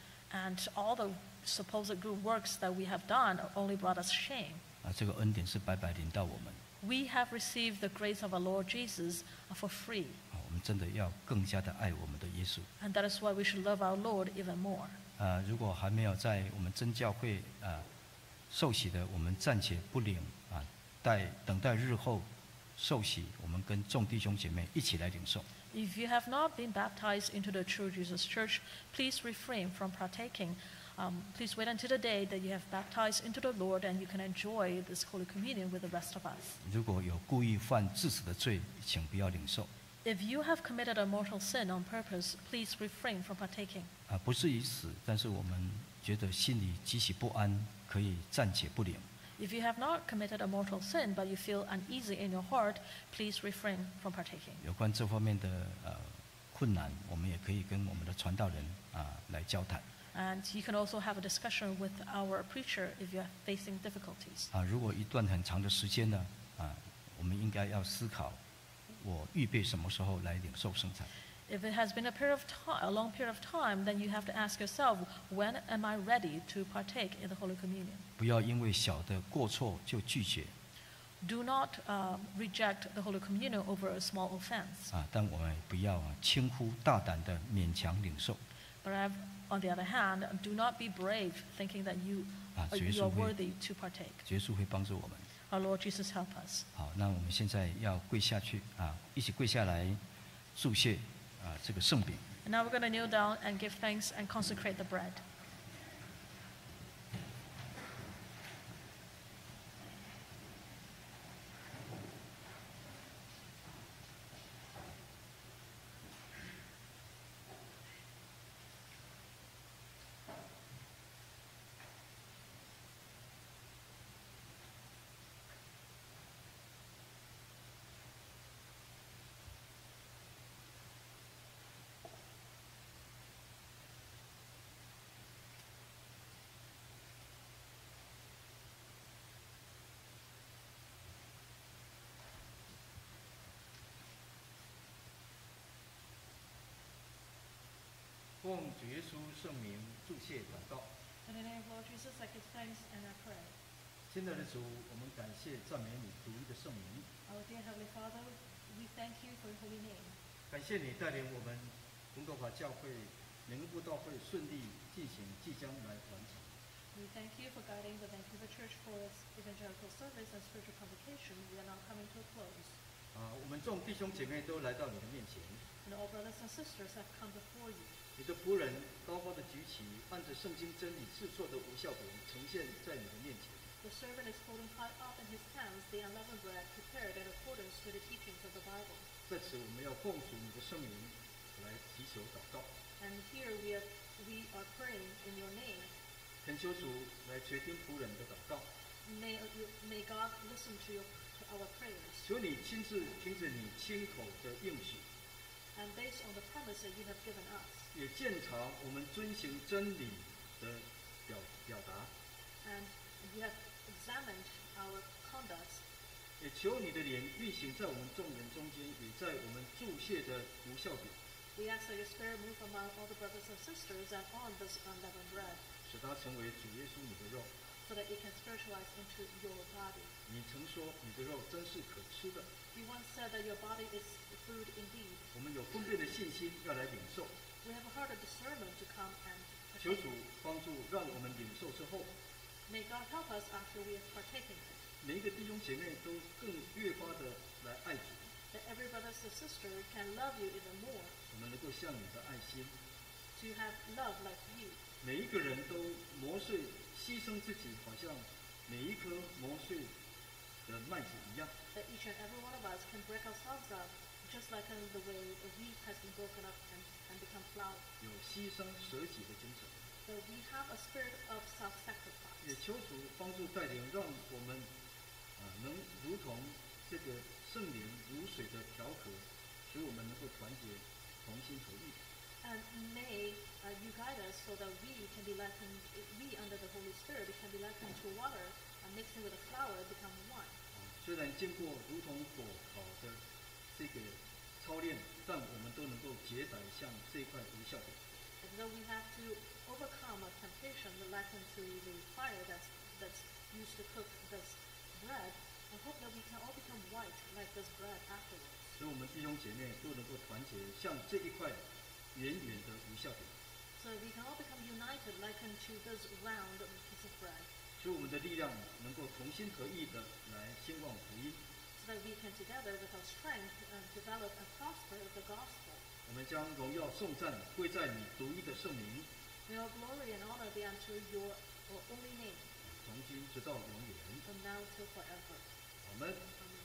And all the supposed good works that we have done only brought us shame. 啊，这个恩典是白白领到我们 We have received the grace of our Lord Jesus for free. 啊！我们真的要更加的爱我们的耶稣 And that is why we should love our Lord even more. 啊！如果还没有在我们真教会啊受洗的，我们暂且不领啊，待等待日后受洗，我们跟众弟兄姐妹一起来领受。 If you have not been baptized into the True Jesus Church, please refrain from partaking. Um, please wait until the day that you have baptized into the Lord and you can enjoy this Holy Communion with the rest of us. 如果有故意犯致死的罪，请不要领受 If you have committed a mortal sin on purpose, please refrain from partaking. 啊，不是已死，但是我们觉得心里极其不安，可以暂且不领。 If you have not committed a mortal sin but you feel uneasy in your heart, please refrain from partaking. 有关这方面的呃困难，我们也可以跟我们的传道人啊来交谈 And you can also have a discussion with our preacher if you're facing difficulties. 啊。如果一段很长的时间呢啊，我们应该要思考，我预备什么时候来领受圣餐。 If it has been a period of time, a long period of time, then you have to ask yourself, when am I ready to partake in the Holy Communion? 不要因为小的过错就拒绝 Do not um, reject the Holy Communion over a small offense. 啊，但我们不要啊轻忽大胆的勉强领受 But I've, on the other hand, do not be brave, thinking that you, 啊。 uh, 主耶 you are 稣会， worthy to partake. 主耶稣会帮助我们。 Our Lord Jesus, help us. 好，那我们现在要跪下去啊，一起跪下来祝谢啊这个圣饼。 And now we're going to kneel down and give thanks and consecrate the bread. 奉主耶稣圣名祝谢祷告。 In the name of Lord Jesus, I give thanks and I pray. 亲爱的主，我们感谢赞美你独一的圣名， Our dear Heavenly Father, we thank you for your holy name. 感谢你带领我们红头法教会联合布道会顺利进行，即将来完成。 We thank you for guiding the Vancouver Church for its evangelical service and spiritual convocation. We are now coming to a close. 啊， 啊，我们众弟兄姐妹都来到你的面前， And all brothers and sisters have come before you. 你的仆人高高的举起，按着圣经真理制作的无效饼，呈现在你的面前。 The servant is holding high up in his hands the unleavened bread prepared in accordance to the teachings of the Bible. 在此，我们要奉属你的圣名来祈求祷告， And here we are, we are praying in your name. 恳求主来垂听仆人的祷告， May, you- may God listen to, your, to our prayers. 求你亲自凭着你亲口的应许， And based on the promise that you have given us, 也鉴察我们遵行真理的表表达， and you have examined our conduct, 也求你的灵运行在我们众人中间，也在我们注谢的无效饼， we ask that your spirit move among all the brothers and sisters and on this unleavened bread, 使它成为主耶稣你的肉。 so that it can spiritualize into your body. 你曾说你的肉真是可吃的， You once said that your body is food indeed. 我们有分辨的信心要来领受。 We have heard a discernment to come and 求 partake. 主帮助，让我们领受之后， May God help us after we have partaken it, 每一个弟兄姐妹都更越发的来爱主， that every brother and sister can love you even more, 我们能够像你的爱心， to have love like you. 每一个人都磨碎、牺牲自己，好像每一颗磨碎的麦子一样。 That each and every one of us can break ourselves up, just like in the way a wheat has been broken up and, and become flour. 有牺牲舍己的精神， That we have a spirit of 也 self-sacrifice. 求主帮助带领，让我们啊能如同这个圣灵如水的调和，使我们能够团结、同心合意。 And may uh, you guide us so that we can be likened, we under the Holy Spirit can be likened to water and mixing with the flour become one. 啊，虽然经过如同火烤的这个操练，但我们都能够结歹像这一块无效饼。 And though we have to overcome a temptation likened to the fire that's, that's used to cook this bread, I hope that we can all become white like this bread afterwards. 使我们弟兄姐妹都能够团结，像这一块圆圆的无效饼， So we can all become united likened to this round piece of bread, 使我们的力量能够同心合意的来兴旺福音。 so that we can together with our strength uh, develop and prosper the gospel. 我们将荣耀颂赞归在你独一的圣名， May all glory and honor be unto your uh, only name, 从今直到永远。 from now till forever. 我们 Amen.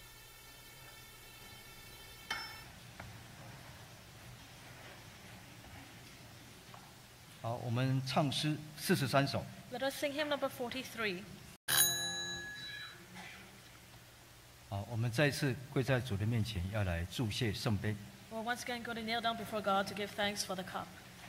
好，我们唱诗四十三首。 Let us sing hymn number forty-three. 好，我们再次跪在主的面前，要来祝谢圣杯。 We're once again going to kneel down before God to give thanks for the cup.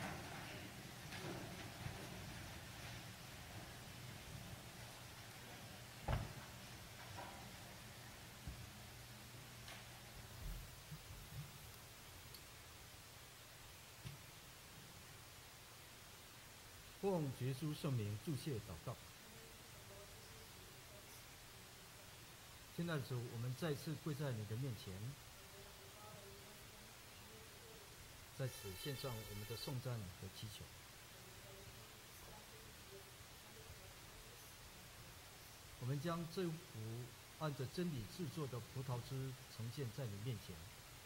奉耶稣圣名祝谢祷告。亲爱的主，我们再次跪在你的面前，在此献上我们的颂赞和祈求。我们将这壶按着真理制作的葡萄汁呈现在你面前。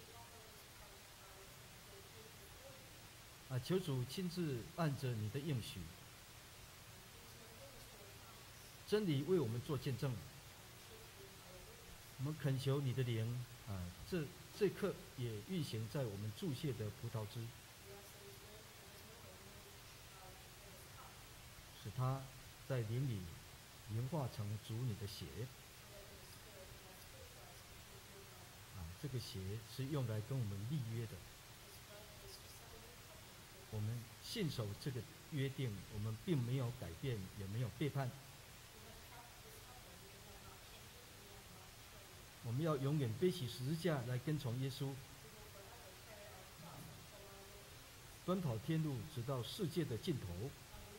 啊，求主亲自按着你的应许，真理为我们做见证。我们恳求你的灵啊，这这刻也运行在我们注谢的葡萄汁，使它在灵里凝化成主你的血。啊，这个血是用来跟我们立约的。我们信守这个约定，我们并没有改变，也没有背叛。我们要永远背起十字架来跟从耶稣，奔跑天路，直到世界的尽头。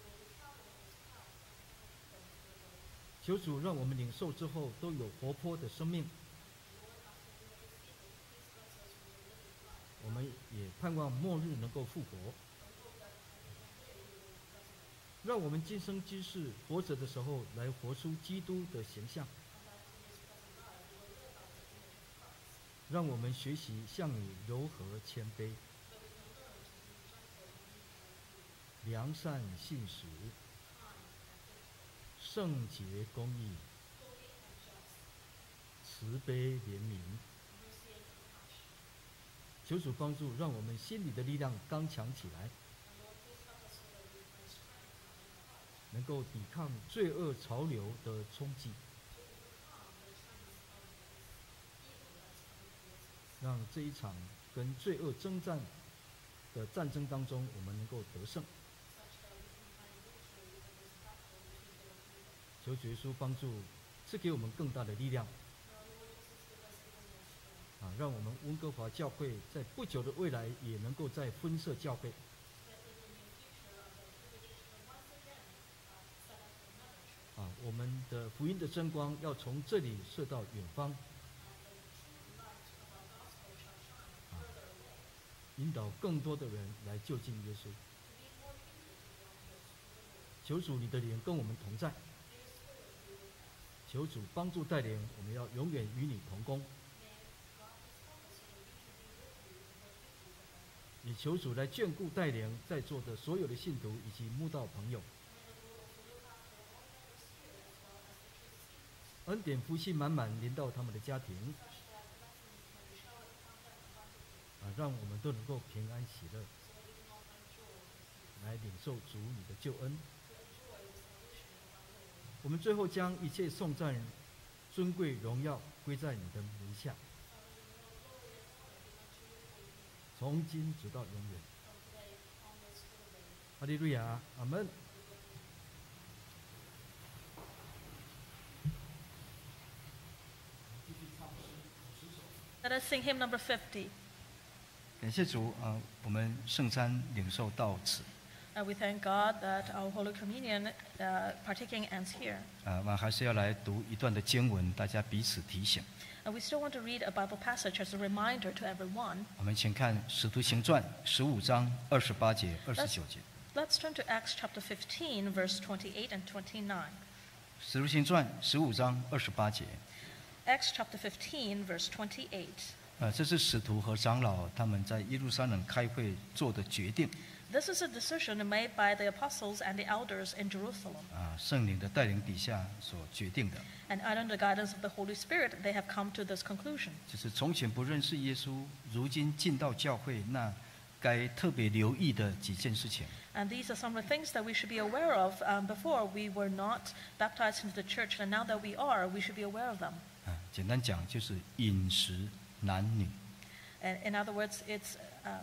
求主让我们领受之后都有活泼的生命。我们也盼望末日能够复活。让我们今生今世活着的时候，来活出基督的形象。 让我们学习向你柔和谦卑，良善信实，圣洁公义，慈悲怜悯。求主帮助，让我们心里的力量刚强起来，能够抵抗罪恶潮流的冲击，让这一场跟罪恶征战的战争当中，我们能够得胜。求主耶稣帮助，赐给我们更大的力量，啊，让我们温哥华教会在不久的未来也能够在分社教会，啊，我们的福音的真光要从这里射到远方，啊，引导更多的人来就近耶稣。求主你的灵跟我们同在，求主帮助带领，我们要永远与你同工。也求主来眷顾带领在座的所有的信徒以及慕道朋友，恩典福气满满临到他们的家庭，啊，让我们都能够平安喜乐，来领受主你的救恩。我们最后将一切颂赞、尊贵、荣耀归在你的名下，从今直到永远。哈利路亚，阿门。 Let us sing hymn number fifty. 感谢主啊、呃，我们圣餐领受到此。 Uh, we thank God that our Holy Communion uh, partaking ends here. 啊、呃，我还是要来读一段的经文，大家彼此提醒。 And we still want to read a Bible passage as a reminder to everyone. 我们请看《使徒行传》十五章二十八节、二十九节。 Let's turn to Acts chapter fifteen, verse twenty-eight and twenty-nine. 使徒行传十五章二十八节。 Acts chapter fifteen, verse twenty-eight. 呃，这是使徒和长老他们在耶路撒冷开会做的决定。 This is a decision made by the apostles and the elders in Jerusalem. 啊，圣灵的带领底下所决定的。 And under the guidance of the Holy Spirit, they have come to this conclusion. 就是从前不认识耶稣，如今进到教会，那该特别留意的几件事情。 And these are some of the things that we should be aware of. Um, before we were not baptized into the church, and now that we are, we should be aware of them. 啊，简单讲就是饮食男女。 And in other words, it's uh,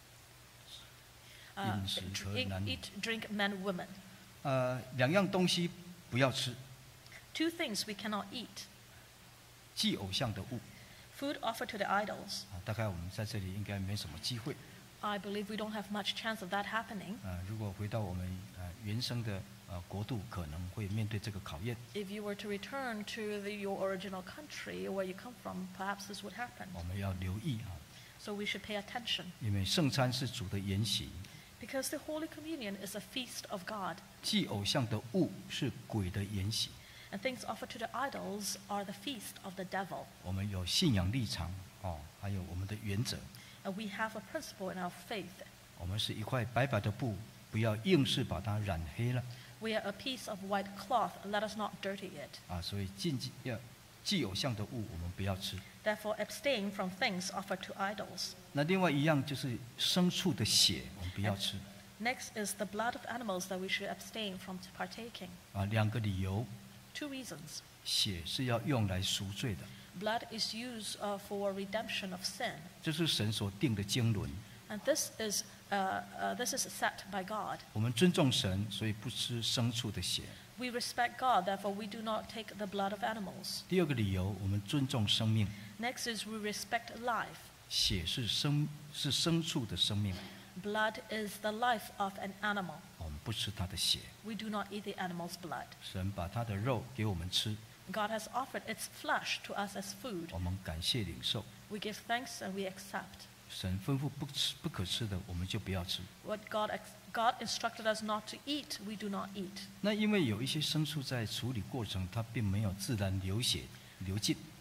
uh, 饮食和 eat, 男女。 eat, drink, men, women. 呃，两样东西不要吃， Two things we cannot eat. 祭偶像的物。 Food offered to the idols. 啊，大概我们在这里应该没什么机会。 I believe we don't have much chance of that happening. 啊，如果回到我们呃原生的呃国度，可能会面对这个考验。 If you were to return to the, your original country, where you come from, perhaps this would happen. 我们要留意啊， So we should pay attention. 因为圣餐是主的筵席， Because the Holy Communion is a feast of God. 祭偶像的物是鬼的筵席。 And things offered to the idols are the feast of the devil. 我们有信仰立场哦，还有我们的原则。 And we have a principle in our faith. 我们是一块白白的布，不要硬是把它染黑了 We are a piece of white cloth. Let us not dirty it. 啊！所以禁忌要祭偶像的物，我们不要吃。 Therefore, abstain from things offered to idols. 那另外一样就是牲畜的血，我们不要吃 Next is the blood of animals that we should abstain from partaking. 啊。两个理由， Two reasons. 血是要用来赎罪的， Blood is used uh, for redemption of sin. 这是神所定的经纶。 And this is, uh, uh, this is set by God. 我们尊重神，所以不吃牲畜的血。 We respect God, therefore we do not take the blood of animals. 第二个理由，我们尊重生命， Next is we respect life. 血是生是牲畜的生命， Blood is the life of an animal. 我们不吃它的血。 We do not eat the animal's blood. 神把他的肉给我们吃， God has offered its flesh to us as food. 我们感谢领受。 We give thanks and we accept. 神吩咐不吃不可吃的，我们就不要吃。 What God, ex- God instructed us not to eat, we do not eat. 那因为有一些牲畜在处理过程，它并没有自然流血流尽，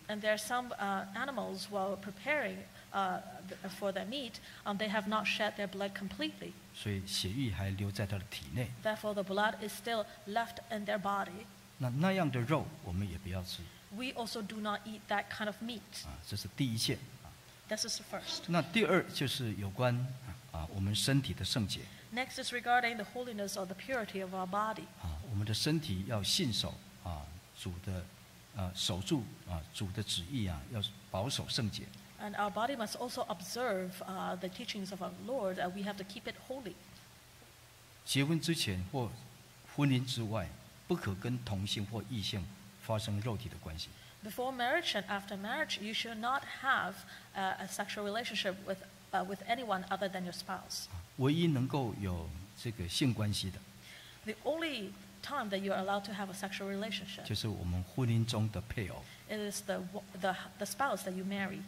And there are some uh, animals while preparing uh, th- for their meat, um, they have not shed their blood completely. 所以血液还留在它的体内。 Therefore, the blood is still left in their body. 那那样的肉我们也不要吃 We also do not eat that kind of meat. 啊，这是第一件啊。 This is the first. 那第二就是有关啊我们身体的圣洁 Next is regarding the holiness or the purity of our body. 啊，我们的身体要信守啊主的啊守住啊主的旨意啊，要保守圣洁。 And our body must also observe uh, the teachings of our Lord, and we have to keep it holy. 结婚之前或婚姻之外，不可跟同性或异性发生肉体的关系。 Before marriage and after marriage, you should not have uh, a sexual relationship with, uh, with anyone other than your spouse. 唯一能够有这个性关系的， The only time that you are allowed to have a sexual relationship 就是我们婚姻中的配偶。 it is the, the, the spouse that you marry.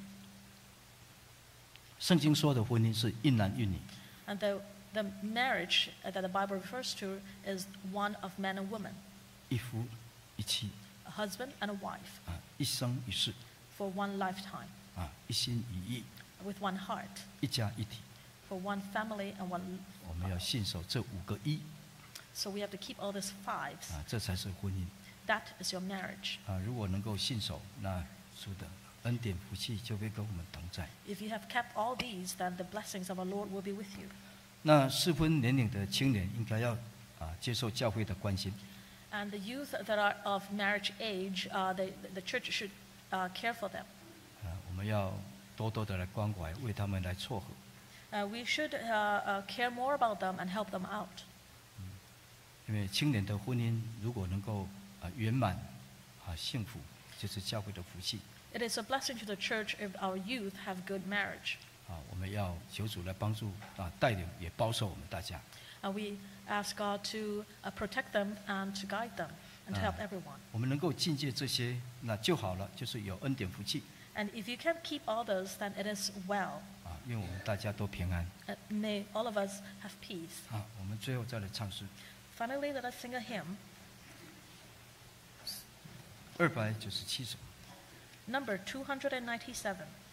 圣经说的婚姻是一男一女， And the, the marriage that the Bible refers to is one of man and woman, 一夫一妻 a husband and a wife, 啊，一生一世 for one lifetime, 啊，一心一意， with one heart, 一家一体。 for one family and one. 我们要信守这五个一 So we have to keep all these fives. 啊，这才是婚姻 That is your marriage. 啊。如果能够信守，那主的恩典福气就会跟我们同在。 If you have kept all these, then the blessings of our Lord will be with you. 那适婚年龄的青年应该要啊接受教会的关心 And the youth that are of marriage age, uh, the, the church should uh, care for them. 啊，我们要多多的来关怀，为他们来撮合。 Uh, we should uh, uh, care more about them and help them out. 因为青年的婚姻如果能够啊圆满啊幸福，就是教会的福气 It is a blessing to the church if our youth have good marriage. 啊。我们要求主来帮助啊带领，也保守我们大家。 And we ask God to uh, protect them and to guide them and to Ah. help everyone. 我们能够境界这些，那就好了，就是有恩典福气 And if you can keep others, then it is well. 啊。愿我们大家都平安 Uh, may all of us have peace. 啊。我们最后再来唱诗 Finally, let us sing a hymn, 二百九十七首。 number two hundred ninety-seven.